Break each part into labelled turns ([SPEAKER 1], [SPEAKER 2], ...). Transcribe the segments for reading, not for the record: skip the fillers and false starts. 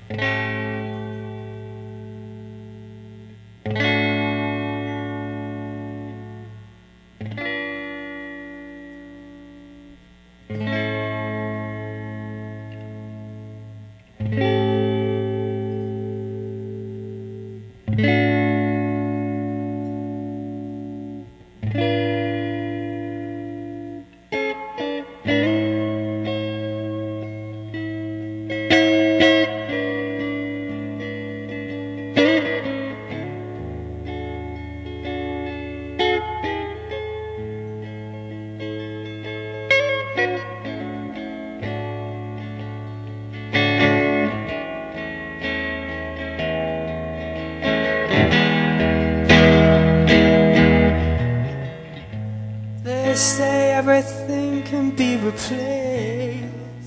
[SPEAKER 1] They say everything can be replaced,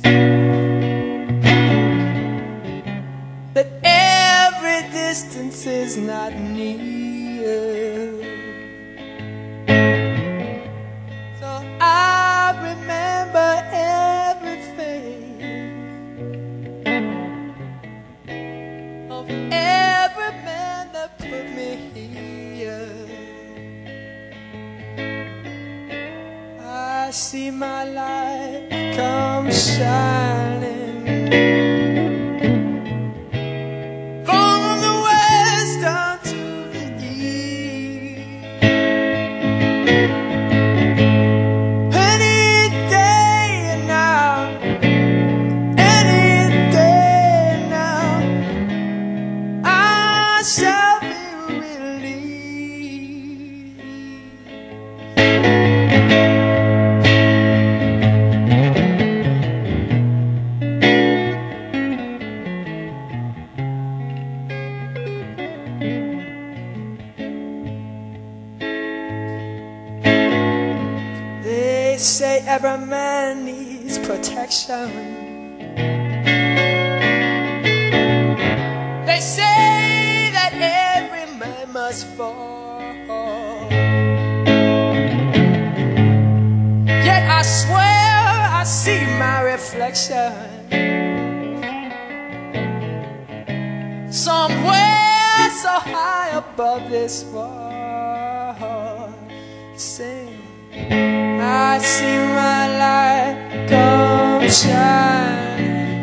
[SPEAKER 1] that every distance is not near. So I remember everything of every man that put me here. I see my light come shining from the west down to the east. Any day now, any day now, I shall be released. They say every man needs protection. They say that every man must fall. Yet I swear I see my reflection somewhere so high above this wall. Sing. I see my light come shining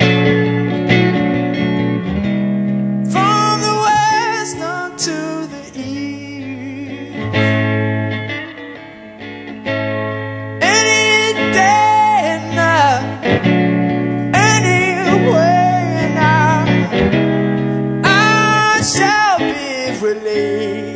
[SPEAKER 1] from the west unto the east. Any day now, anywhere now, I shall be released.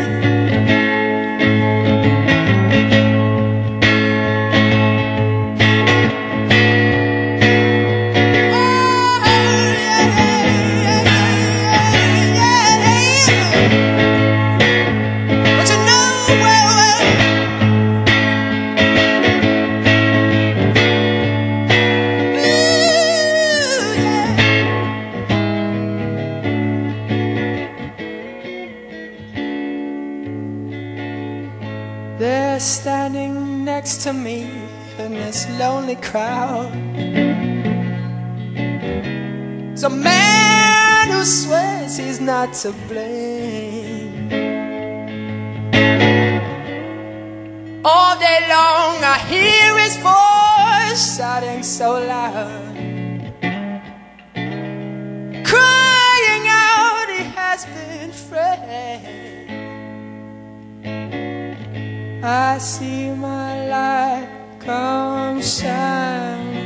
[SPEAKER 1] They're standing next to me in this lonely crowd. Some man who swears he's not to blame. All day long I hear his voice shouting so loud, crying out he has been framed. I see my light come shining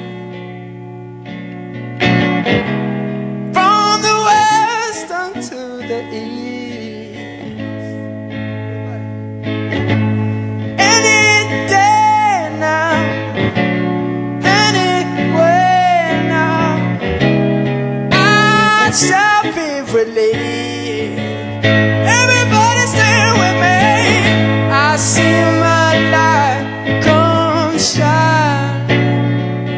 [SPEAKER 1] from the west unto the east. Any day now, anywhere now, I shall be released. Everybody stand with me. I see my light come shine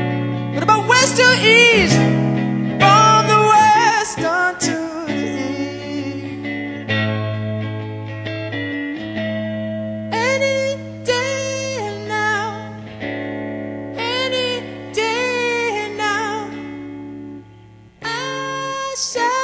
[SPEAKER 1] the sun.